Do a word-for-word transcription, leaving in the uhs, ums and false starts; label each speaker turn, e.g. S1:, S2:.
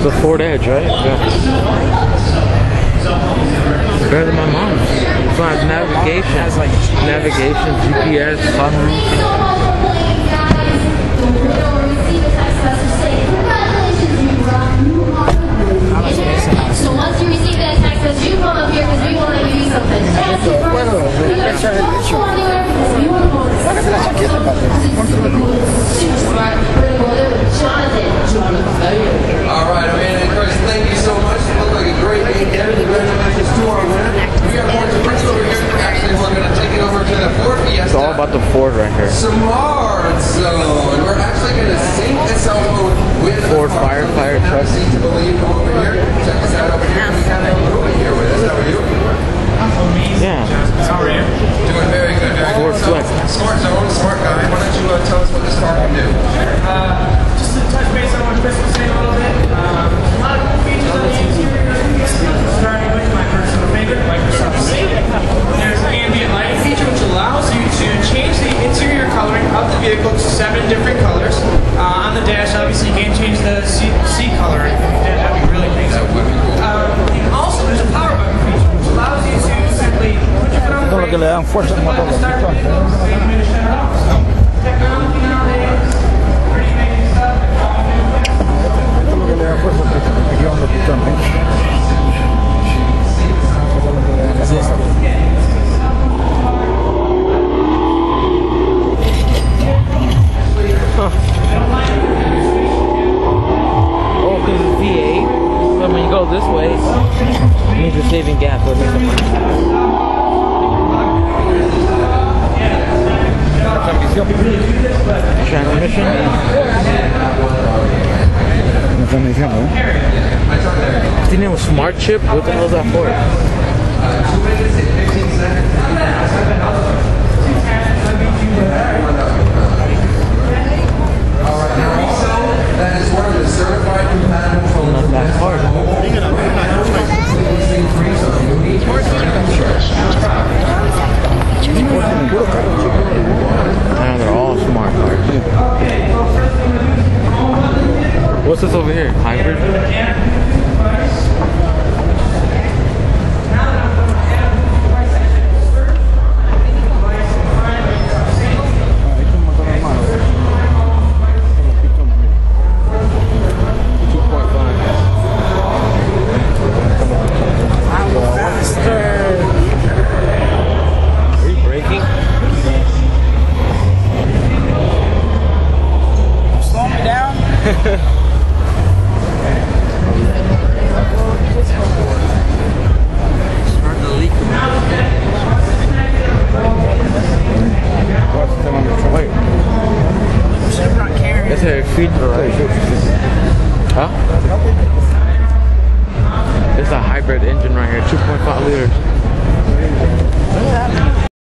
S1: It's a Ford Edge, right? Yeah. Better than my mom's. This one has navigation. It has like navigation, G P S, sunroof.
S2: So once you receive that text message, you come up here because we want to give you something.
S3: Alright, Amanda and Chris, thank you so much. You look like a great weekend. Congratulations to our winner. We got more to bring over here. Actually, we're going to take it over to the Ford Fiesta.
S1: It's all about the Ford right here.
S3: Smart Zone. We're actually going to sync this out with
S1: Ford firefighter truck.
S3: To believe over here. Check this out over here. We have a little bit here with us. How are you?
S1: Yeah.
S3: How are you? Doing very good. Very
S1: Ford
S3: good. So,
S1: Flex.
S3: Smart Zone, smart guy. Why don't you uh, tell us what this car can do?
S4: Uh, just to touch base on what Chris was saying a little bit, um, a lot of cool features on the interior, starting with my personal favorite, Microsoft Sync. There's an ambient lighting feature which allows you to change the interior coloring of the vehicle to seven different colors. Uh, on the dash, obviously, you can't change the seat, seat color. That'd be really crazy. That would be cool. Um, and also, there's a power button feature which allows you to simply put your foot on the brake, push the button to start the vehicle, and you to shut it off. So, technology nowadays, pretty amazing stuff.
S1: Oh, because it's V eight. So when you go this way, it means you're saving gas. So it makes it transmission. His name was Smart Chip. What the hell is that for?
S3: That is one of the certified compatible phones.
S1: Not that hard. Now they're all smart cars. What's this over here? Hybrid? Huh?